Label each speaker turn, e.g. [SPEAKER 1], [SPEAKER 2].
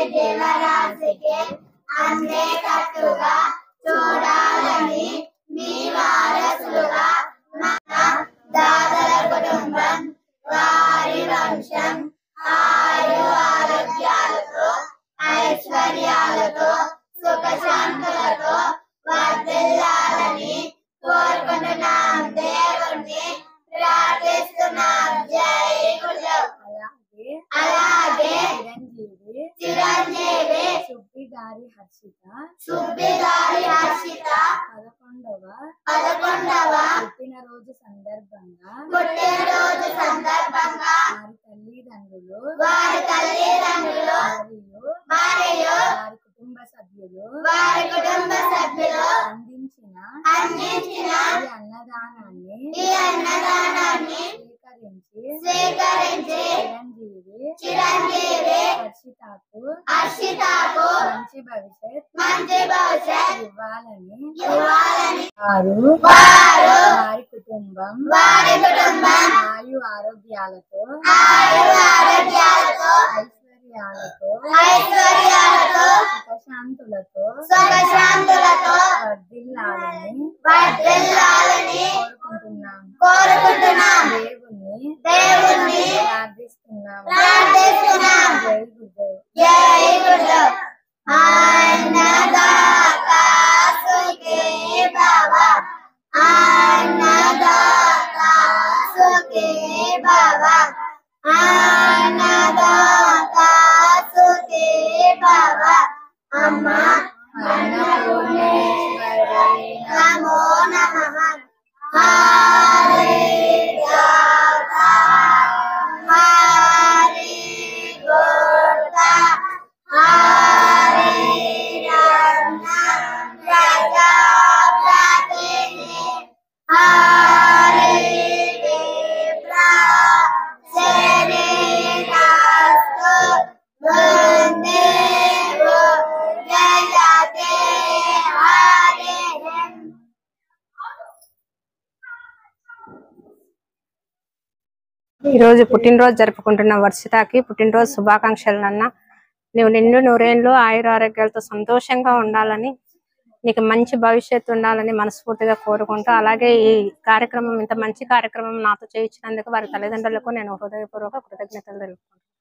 [SPEAKER 1] జీవరాశికి అందేటట్టుగా చూడాలని మీ వారసులుగా మన దాదల కుటుంబం వారి వంశం ఆయు ఆరోగ్యాలతో ఐశ్వర్యాలతో సుఖశాంతులతో వర్ధిల్లాలని కోరుకుంటున్నాం. దేవుణ్ణి ప్రార్థిస్తున్నాం. జై గురుదేవ్. అలాగే చిరంజీవి సుబ్బిగారి హర్షిత 11వ పుట్టినరోజు సందర్భంగా వారి తల్లిదండ్రులు మరియు వారి కుటుంబ సభ్యులు అందించిన ఈ అన్నదానాన్ని స్వీకరించి చిరంజీవి హర్షితకు మంచి భవిష్యత్ ఇవ్వాలని వారి కుటుంబం ఆయు ఆరోగ్యాలతో ఐశ్వర్యాలతో సుఖశాంతులతో వర్ధిల్లాలని కోరుకుంటున్నాం. దేవుణ్ణి ప్రార్థిస్తున్నాం. జై గురుదేవ్. జై గురుదేవ్. అన్నదాతా సుఖీ భవ, అన్నదాతా సుఖీ భవ, అన్నదాతా సుఖీ భవ. అమ్మ అన్నపూర్ణేశ్వరి నమో నమః. హరి దాతా హరి గోతా హరి రమణ ప్రజాపతిని హరి విప్రా శరీరాస్తు వందేవో జయతే హరిం.
[SPEAKER 2] ఈరోజు పుట్టినరోజు జరుపుకుంటున్న వర్షితకి పుట్టినరోజు శుభాకాంక్షలు. నాన్న, నువ్వు నిండు నూరేళ్ళు ఆయురారోగ్యాలతో సంతోషంగా ఉండాలని, నీకు మంచి భవిష్యత్తు ఉండాలని మనస్ఫూర్తిగా కోరుకుంటూ, అలాగే ఈ కార్యక్రమం, ఇంత మంచి కార్యక్రమం నాతో చేయించినందుకు వారి తల్లిదండ్రులకు నేను హృదయపూర్వక కృతజ్ఞతలు తెలుపుకుంటాను.